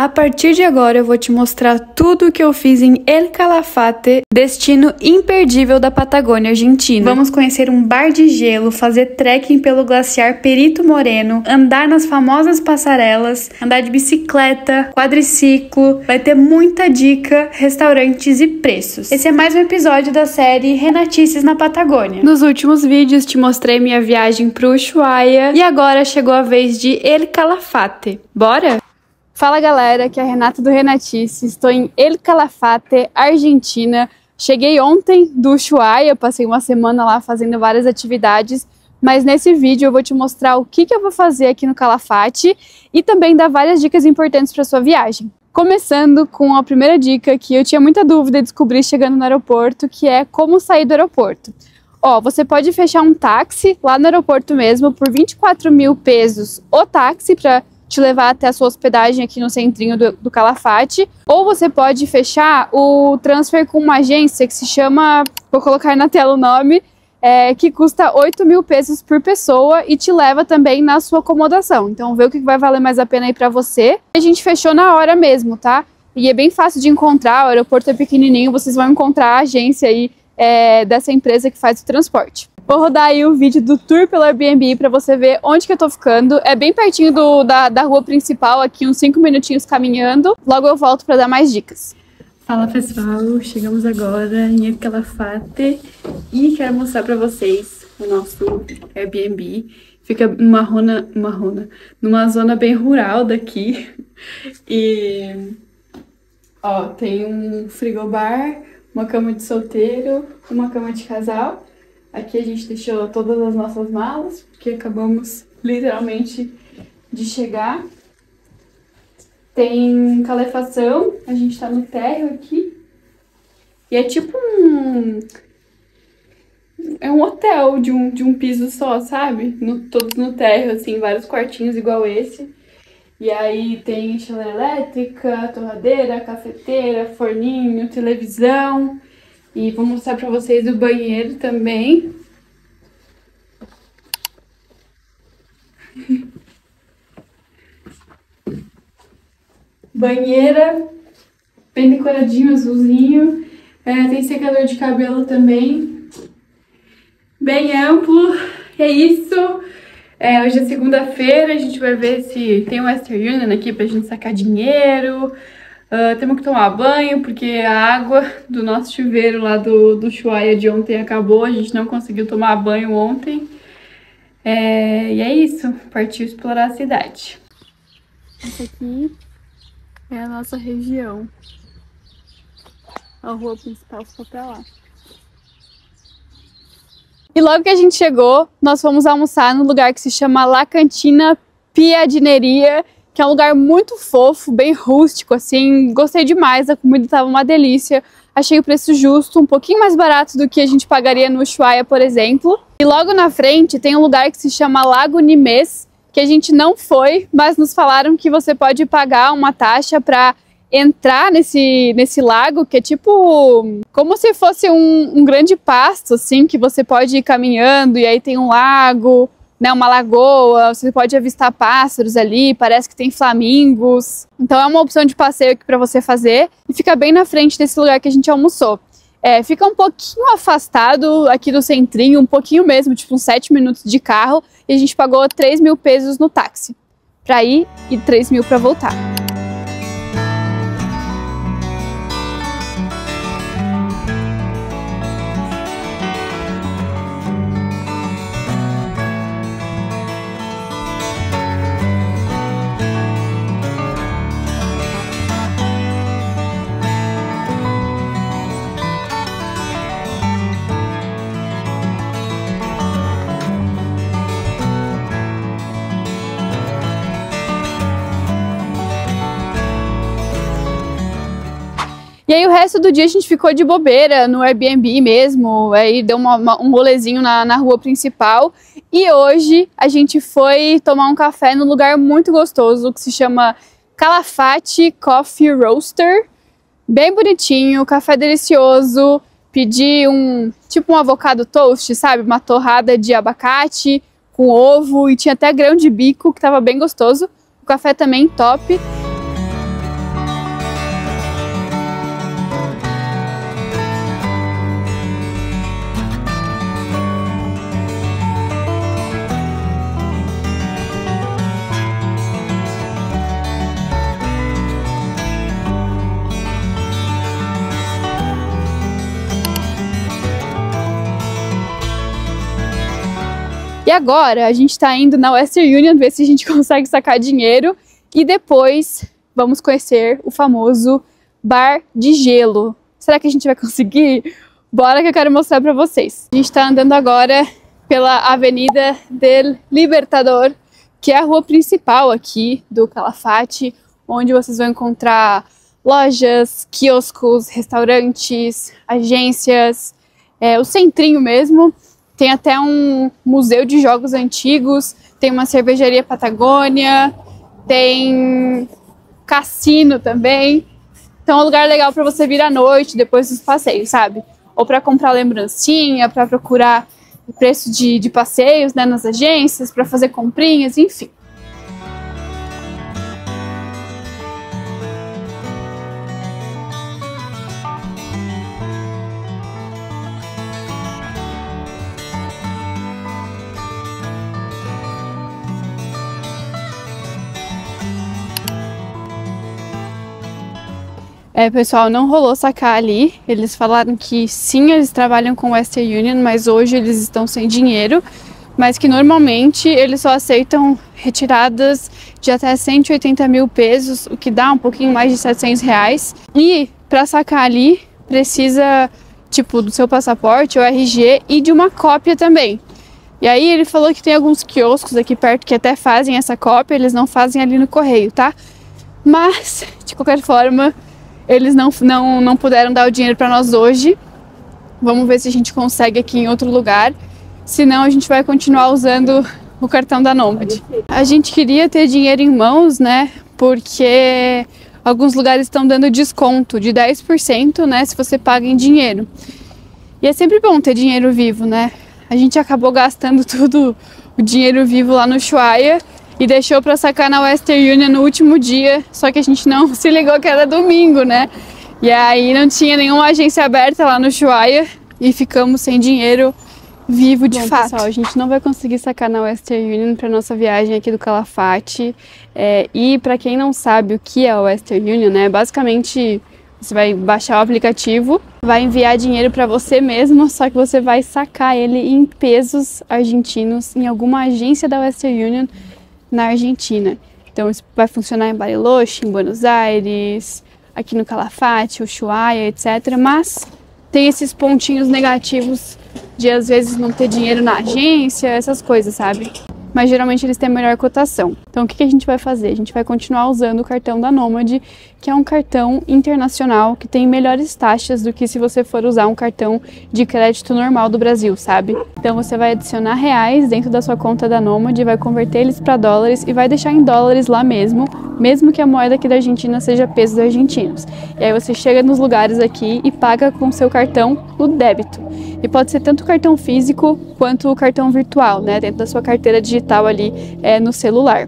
A partir de agora eu vou te mostrar tudo o que eu fiz em El Calafate, destino imperdível da Patagônia Argentina. Vamos conhecer um bar de gelo, fazer trekking pelo glaciar Perito Moreno, andar nas famosas passarelas, andar de bicicleta, quadriciclo, vai ter muita dica, restaurantes e preços. Esse é mais um episódio da série Renatices na Patagônia. Nos últimos vídeos te mostrei minha viagem pro Ushuaia e agora chegou a vez de El Calafate. Bora? Fala galera, aqui é a Renata do Renatice, estou em El Calafate, Argentina. Cheguei ontem do Ushuaia, passei uma semana lá fazendo várias atividades, mas nesse vídeo eu vou te mostrar o que eu vou fazer aqui no Calafate e também dar várias dicas importantes para sua viagem. Começando com a primeira dica que eu tinha muita dúvida de descobrir chegando no aeroporto, que é como sair do aeroporto. Ó, você pode fechar um táxi lá no aeroporto mesmo por 24 mil pesos o táxi para te levar até a sua hospedagem aqui no centrinho do Calafate, ou você pode fechar o transfer com uma agência que se chama, vou colocar na tela o nome, que custa 8 mil pesos por pessoa e te leva também na sua acomodação. Então vê o que vai valer mais a pena aí pra você. A gente fechou na hora mesmo, tá? E é bem fácil de encontrar, o aeroporto é pequenininho, vocês vão encontrar a agência aí dessa empresa que faz o transporte. Vou rodar aí o vídeo do tour pelo Airbnb para você ver onde que eu tô ficando. É bem pertinho da rua principal, aqui uns 5 minutinhos caminhando. Logo eu volto para dar mais dicas. Fala pessoal, chegamos agora em El Calafate e quero mostrar para vocês o nosso Airbnb. Fica numa zona bem rural daqui. E ó, tem um frigobar, uma cama de solteiro, uma cama de casal. Aqui a gente deixou todas as nossas malas, porque acabamos literalmente de chegar. Tem calefação, a gente tá no térreo aqui. E é tipo um hotel de um piso só, sabe? Todos no térreo, assim, vários quartinhos igual esse. E aí tem chaleira elétrica, torradeira, cafeteira, forninho, televisão. E vou mostrar pra vocês o banheiro também. Banheira, bem decoradinho, azulzinho. Tem secador de cabelo também. Bem amplo. É isso. Hoje é segunda-feira, a gente vai ver se tem o Western Union aqui pra gente sacar dinheiro. Temos que tomar banho, porque a água do nosso chuveiro lá do Ushuaia de ontem acabou. A gente não conseguiu tomar banho ontem. E é isso, partiu explorar a cidade. Essa aqui é a nossa região. A rua principal ficou pra lá. E logo que a gente chegou, nós fomos almoçar num lugar que se chama La Cantina Piadineria, que é um lugar muito fofo, bem rústico, assim. Gostei demais, a comida estava uma delícia. Achei o preço justo, um pouquinho mais barato do que a gente pagaria no Ushuaia, por exemplo. E logo na frente tem um lugar que se chama Lago Nimes, que a gente não foi, mas nos falaram que você pode pagar uma taxa para entrar nesse lago, que é tipo como se fosse um grande pasto, assim, que você pode ir caminhando e aí tem um lago, né, uma lagoa, você pode avistar pássaros ali, parece que tem flamingos. Então é uma opção de passeio aqui para você fazer e fica bem na frente desse lugar que a gente almoçou. Fica um pouquinho afastado aqui do centrinho, um pouquinho mesmo, tipo uns 7 minutos de carro, e a gente pagou 3 mil pesos no táxi para ir e 3 mil para voltar. E aí o resto do dia a gente ficou de bobeira no Airbnb mesmo, aí deu um rolezinho na rua principal. E hoje a gente foi tomar um café num lugar muito gostoso que se chama Calafate Coffee Roaster. Bem bonitinho, café delicioso. Pedi tipo um avocado toast, sabe? Uma torrada de abacate com ovo e tinha até grão de bico que tava bem gostoso. O café também top. agora a gente tá indo na Western Union ver se a gente consegue sacar dinheiro e depois vamos conhecer o famoso Bar de Gelo. Será que a gente vai conseguir? Bora que eu quero mostrar pra vocês. A gente tá andando agora pela Avenida del Libertador, que é a rua principal aqui do Calafate, onde vocês vão encontrar lojas, quioscos, restaurantes, agências, o centrinho mesmo. Tem até um museu de jogos antigos, tem uma cervejaria Patagônia, tem cassino também. Então é um lugar legal para você vir à noite, depois dos passeios, sabe? Ou para comprar lembrancinha, para procurar o preço de passeios, né, nas agências, para fazer comprinhas, enfim. Pessoal, não rolou sacar ali. Eles falaram que sim, eles trabalham com Western Union, mas hoje eles estão sem dinheiro. Mas que normalmente eles só aceitam retiradas de até 180 mil pesos, o que dá um pouquinho mais de 700 reais. E para sacar ali, precisa, tipo, do seu passaporte, o RG e de uma cópia também. E aí ele falou que tem alguns quioscos aqui perto que até fazem essa cópia, eles não fazem ali no correio, tá? Mas, de qualquer forma, eles não puderam dar o dinheiro para nós hoje. Vamos ver se a gente consegue aqui em outro lugar. Senão a gente vai continuar usando o cartão da Nomad. A gente queria ter dinheiro em mãos, né? Porque alguns lugares estão dando desconto de 10%, né? Se você paga em dinheiro. E é sempre bom ter dinheiro vivo, né? A gente acabou gastando tudo o dinheiro vivo lá no Ushuaia e deixou para sacar na Western Union no último dia, só que a gente não se ligou que era domingo, né? E aí não tinha nenhuma agência aberta lá no Ushuaia e ficamos sem dinheiro vivo de fato. Pessoal, a gente não vai conseguir sacar na Western Union para nossa viagem aqui do Calafate. E para quem não sabe o que é a Western Union, né? Basicamente você vai baixar o aplicativo, vai enviar dinheiro para você mesmo, só que você vai sacar ele em pesos argentinos em alguma agência da Western Union na Argentina. Então isso vai funcionar em Bariloche, em Buenos Aires, aqui no Calafate, Ushuaia, etc. Mas tem esses pontinhos negativos de às vezes não ter dinheiro na agência, essas coisas, sabe? Mas geralmente eles têm a melhor cotação. Então o que a gente vai fazer? A gente vai continuar usando o cartão da Nomad, que é um cartão internacional que tem melhores taxas do que se você for usar um cartão de crédito normal do Brasil, sabe? Então você vai adicionar reais dentro da sua conta da Nomad, vai converter eles para dólares e vai deixar em dólares lá mesmo que a moeda aqui da Argentina seja pesos argentinos. E aí você chega nos lugares aqui e paga com o seu cartão no débito. E pode ser tanto o cartão físico quanto o cartão virtual, né? Dentro da sua carteira digital ali no celular.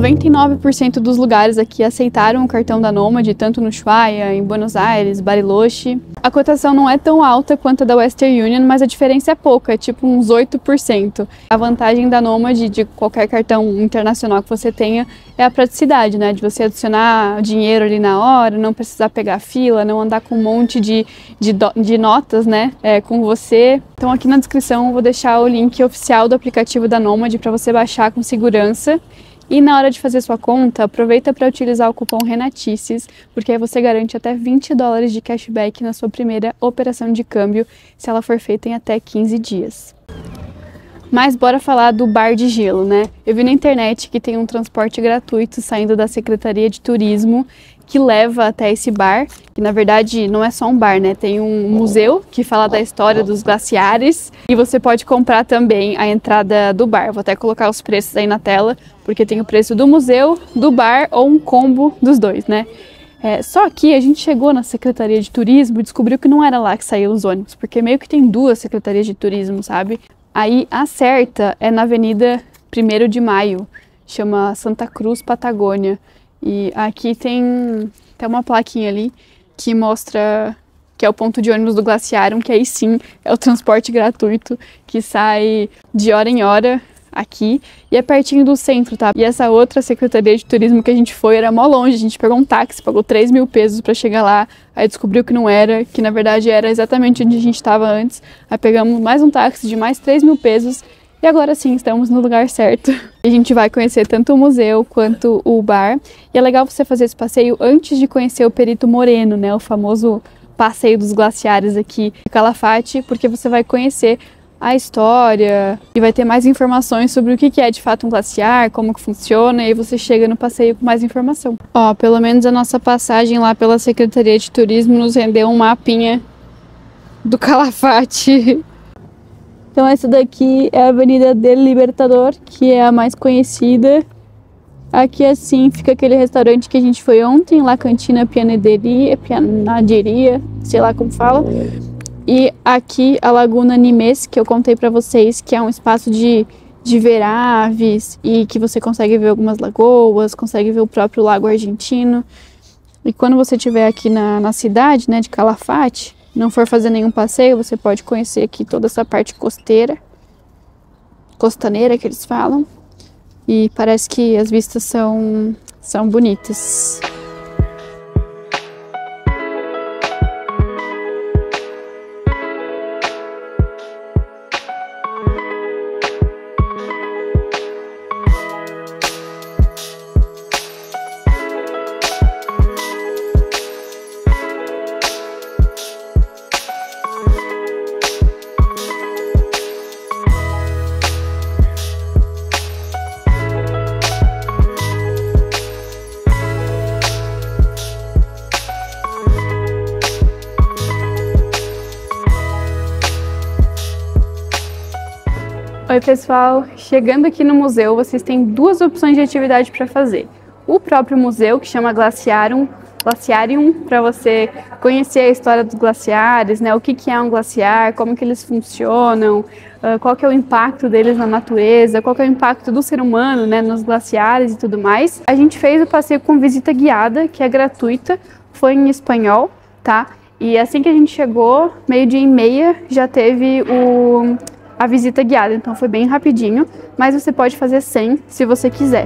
99% dos lugares aqui aceitaram o cartão da Nomad, tanto no Ushuaia, em Buenos Aires, Bariloche. A cotação não é tão alta quanto a da Western Union, mas a diferença é pouca, é tipo uns 8%. A vantagem da Nomad, de qualquer cartão internacional que você tenha, é a praticidade, né? De você adicionar dinheiro ali na hora, não precisar pegar fila, não andar com um monte de notas, né? Com você. Então aqui na descrição eu vou deixar o link oficial do aplicativo da Nomad para você baixar com segurança. E na hora de fazer sua conta, aproveita para utilizar o cupom RENATICES, porque aí você garante até $20 de cashback na sua primeira operação de câmbio, se ela for feita em até 15 dias. Mas bora falar do Bar de Gelo, né? Eu vi na internet que tem um transporte gratuito saindo da Secretaria de Turismo que leva até esse bar, que na verdade não é só um bar, né? Tem um museu que fala da história dos glaciares e você pode comprar também a entrada do bar. Vou até colocar os preços aí na tela, porque tem o preço do museu, do bar ou um combo dos dois, né? Só que a gente chegou na Secretaria de Turismo e descobriu que não era lá que saíam os ônibus, porque meio que tem duas Secretarias de Turismo, sabe? Aí a certa é na Avenida 1º de Maio, chama Santa Cruz Patagônia. E aqui tem uma plaquinha ali que mostra que é o ponto de ônibus do Glaciarum, que aí sim é o transporte gratuito que sai de hora em hora aqui e é pertinho do centro, tá? E essa outra Secretaria de Turismo que a gente foi era mó longe, a gente pegou um táxi, pagou 3 mil pesos pra chegar lá, aí descobriu que não era, que na verdade era exatamente onde a gente estava antes, aí pegamos mais um táxi de mais 3 mil pesos E agora sim, estamos no lugar certo. A gente vai conhecer tanto o museu quanto o bar. E é legal você fazer esse passeio antes de conhecer o Perito Moreno, né? O famoso passeio dos glaciares aqui em Calafate, porque você vai conhecer a história e vai ter mais informações sobre o que é de fato um glaciar, como que funciona, e aí você chega no passeio com mais informação. Ó, pelo menos a nossa passagem lá pela Secretaria de Turismo nos rendeu um mapinha do Calafate. Então essa daqui é a Avenida del Libertador, que é a mais conhecida. Aqui assim fica aquele restaurante que a gente foi ontem, La Cantina Pianaderia, sei lá como fala. E aqui a Laguna Nimes, que eu contei pra vocês, que é um espaço de ver aves e que você consegue ver algumas lagoas, consegue ver o próprio lago argentino. E quando você estiver aqui na cidade, né, de Calafate, não for fazer nenhum passeio, você pode conhecer aqui toda essa parte costaneira que eles falam. E parece que as vistas são bonitas. Oi pessoal, chegando aqui no museu vocês têm duas opções de atividade para fazer. O próprio museu, que chama Glaciarium, para você conhecer a história dos glaciares, né? O que é um glaciar, como que eles funcionam, qual que é o impacto deles na natureza, qual que é o impacto do ser humano, né, nos glaciares e tudo mais. A gente fez o passeio com visita guiada, que é gratuita, foi em espanhol, tá? E assim que a gente chegou, 12h30, já teve a visita guiada, então foi bem rapidinho, mas você pode fazer sem, se você quiser.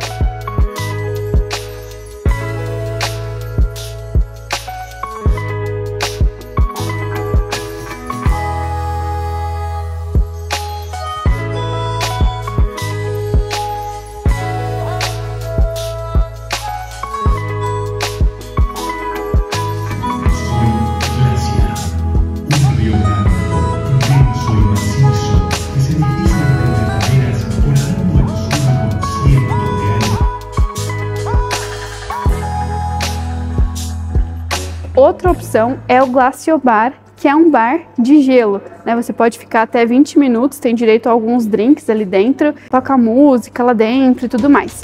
Outra opção é o Glaciobar, que é um bar de gelo, né? Você pode ficar até 20 minutos, tem direito a alguns drinks ali dentro, toca música lá dentro e tudo mais.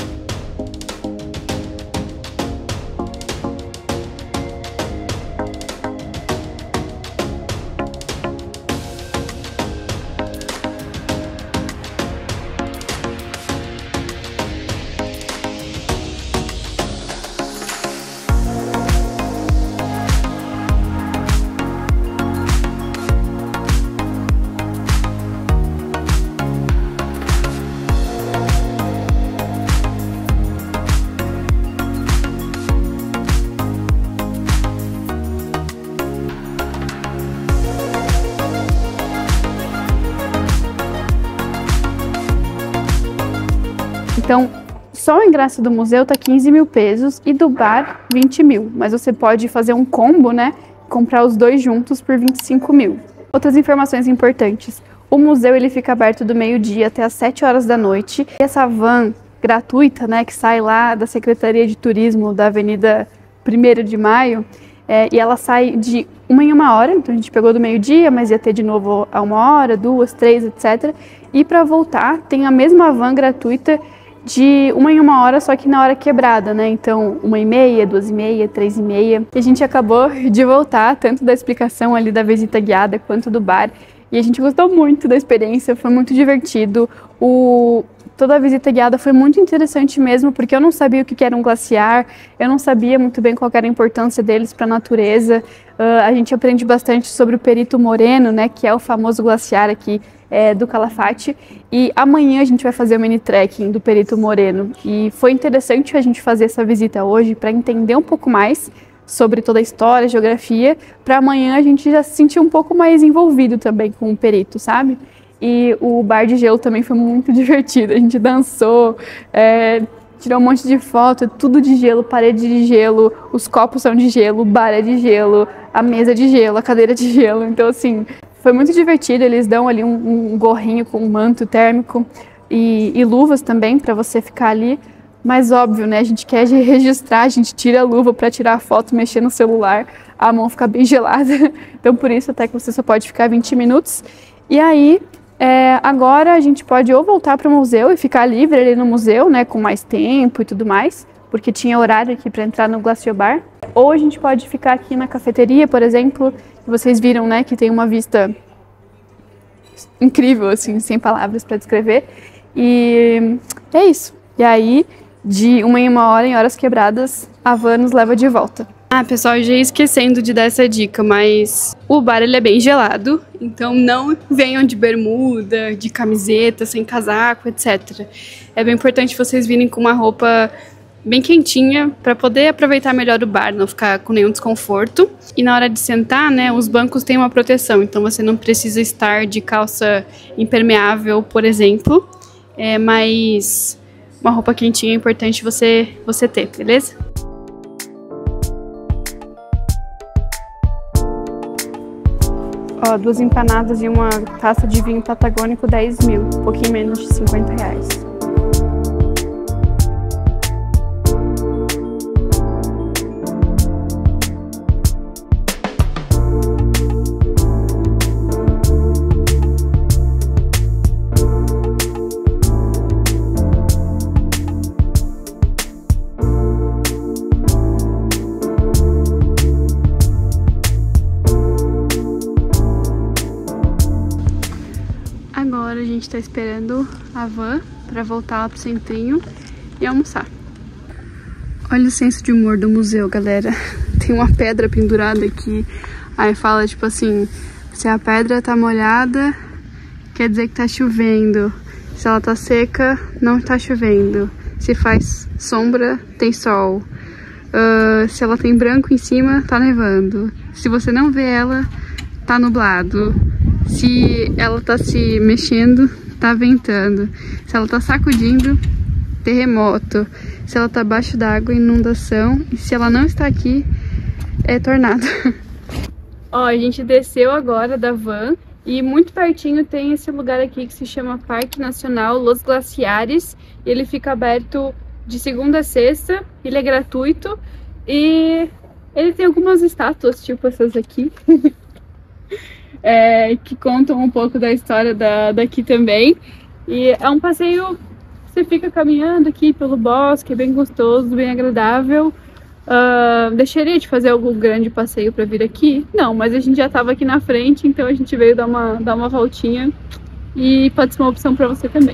Então, só o ingresso do museu tá 15 mil pesos e do bar 20 mil, mas você pode fazer um combo, né? Comprar os dois juntos por 25 mil. Outras informações importantes. O museu ele fica aberto do meio-dia até as 7 horas da noite. E essa van gratuita, né, que sai lá da Secretaria de Turismo da Avenida 1º de Maio, e ela sai de 1 em 1 hora, então a gente pegou do meio-dia, mas ia ter de novo a 1 hora, 2, 3, etc. E para voltar, tem a mesma van gratuita de 1 em 1 hora, só que na hora quebrada, né? Então, 1h30, 2h30, 3h30. E a gente acabou de voltar, tanto da explicação ali da visita guiada, quanto do bar. E a gente gostou muito da experiência, foi muito divertido. Toda a visita guiada foi muito interessante mesmo, porque eu não sabia o que era um glaciar, eu não sabia muito bem qual era a importância deles para a natureza. A gente aprende bastante sobre o Perito Moreno, né? Que é o famoso glaciar aqui do Calafate, e amanhã a gente vai fazer o mini trekking do Perito Moreno, e foi interessante a gente fazer essa visita hoje para entender um pouco mais sobre toda a história, a geografia, para amanhã a gente já se sentir um pouco mais envolvido também com o perito, sabe? E o bar de gelo também foi muito divertido. A gente dançou, tirou um monte de foto, tudo de gelo, parede de gelo, os copos são de gelo, o bar é de gelo, a mesa é de gelo, a cadeira é de gelo. Então, assim, foi muito divertido. Eles dão ali um gorrinho com um manto térmico e luvas também para você ficar ali. Mas óbvio, né? A gente quer registrar, a gente tira a luva para tirar a foto, mexer no celular, a mão fica bem gelada. Então, por isso, até que você só pode ficar 20 minutos. E aí, agora a gente pode ou voltar para o museu e ficar livre ali no museu, né? Com mais tempo e tudo mais, porque tinha horário aqui para entrar no Glacier Bar. Ou a gente pode ficar aqui na cafeteria, por exemplo, que vocês viram, né? Que tem uma vista incrível, assim, sem palavras para descrever. E é isso. E aí, de uma em uma hora, em horas quebradas, a van nos leva de volta. Ah, pessoal, já ia esquecendo de dar essa dica, mas o bar ele é bem gelado, então não venham de bermuda, de camiseta, sem casaco, etc. É bem importante vocês virem com uma roupa bem quentinha para poder aproveitar melhor o bar, não ficar com nenhum desconforto. E na hora de sentar, né, os bancos têm uma proteção, então você não precisa estar de calça impermeável, por exemplo, mas uma roupa quentinha é importante você ter, beleza? Ó, 2 empanadas e uma taça de vinho patagônico, 10 mil, um pouquinho menos de 50 reais. Agora a gente tá esperando a van pra voltar lá pro centrinho e almoçar. Olha o senso de humor do museu, galera. Tem uma pedra pendurada aqui. Aí fala tipo assim, se a pedra tá molhada, quer dizer que tá chovendo. Se ela tá seca, não tá chovendo. Se faz sombra, tem sol. Se ela tem branco em cima, tá nevando. Se você não vê ela, tá nublado. Se ela tá se mexendo, tá ventando. Se ela tá sacudindo, terremoto. Se ela tá abaixo d'água, inundação. E se ela não está aqui, é tornado. Ó, a gente desceu agora da van e muito pertinho tem esse lugar aqui que se chama Parque Nacional Los Glaciares. Ele fica aberto de segunda a sexta, ele é gratuito e ele tem algumas estátuas, tipo essas aqui. Que contam um pouco da história daqui também. E é um passeio, você fica caminhando aqui pelo bosque, é bem gostoso, bem agradável. Deixaria de fazer algum grande passeio para vir aqui? Não, mas a gente já estava aqui na frente, então a gente veio dar uma voltinha e pode ser uma opção para você também.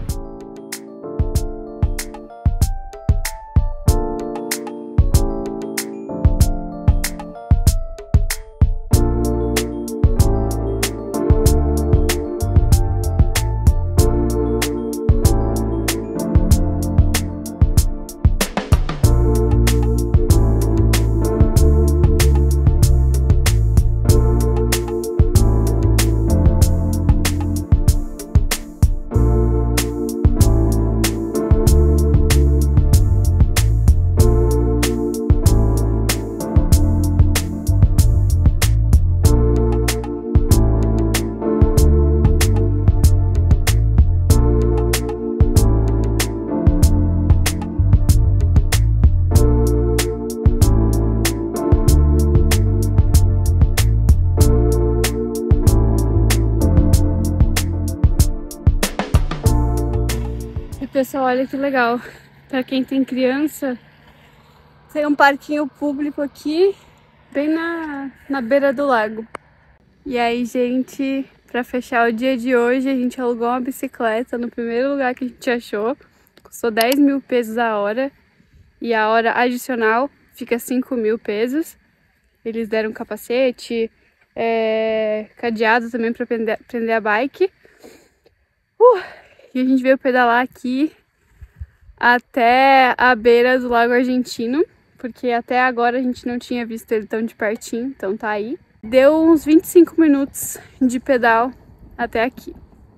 Pessoal, olha que legal, para quem tem criança, tem um parquinho público aqui, bem na beira do lago. E aí, gente, para fechar o dia de hoje, a gente alugou uma bicicleta no primeiro lugar que a gente achou, custou 10 mil pesos a hora, e a hora adicional fica 5 mil pesos. Eles deram capacete, cadeado também para prender a bike. E a gente veio pedalar aqui até a beira do Lago Argentino, porque até agora a gente não tinha visto ele tão de pertinho, então tá aí. Deu uns 25 minutos de pedal até aqui.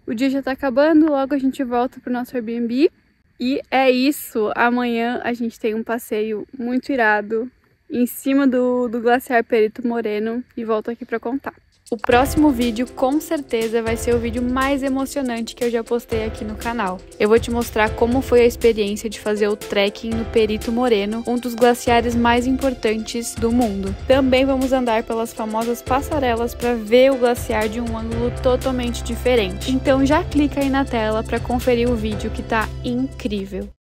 O dia já tá acabando, logo a gente volta pro nosso Airbnb. E é isso, amanhã a gente tem um passeio muito irado em cima do glaciar Perito Moreno e volto aqui pra contar. O próximo vídeo com certeza vai ser o vídeo mais emocionante que eu já postei aqui no canal. Eu vou te mostrar como foi a experiência de fazer o trekking no Perito Moreno, um dos glaciares mais importantes do mundo. Também vamos andar pelas famosas passarelas para ver o glaciar de um ângulo totalmente diferente. Então já clica aí na tela para conferir o vídeo que tá incrível.